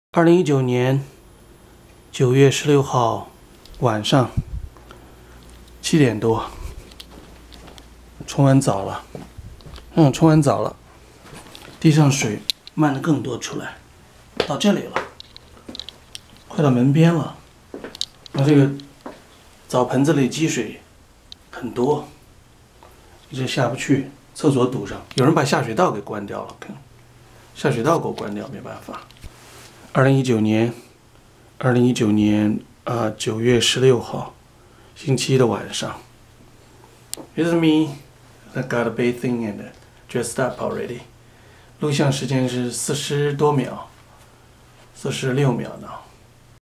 2019年9月16号晚上7点多，冲完澡了，冲完澡了，地上水漫得更多出来，到这里了，快到门边了。那这个澡盆子里积水很多，一直下不去，厕所堵上，有人把下水道给关掉了，下水道给我关掉，没办法。2019年9月16号，星期一的晚上。It's me that got a bathing and dressed up already. 录像时间是40多秒，46秒呢。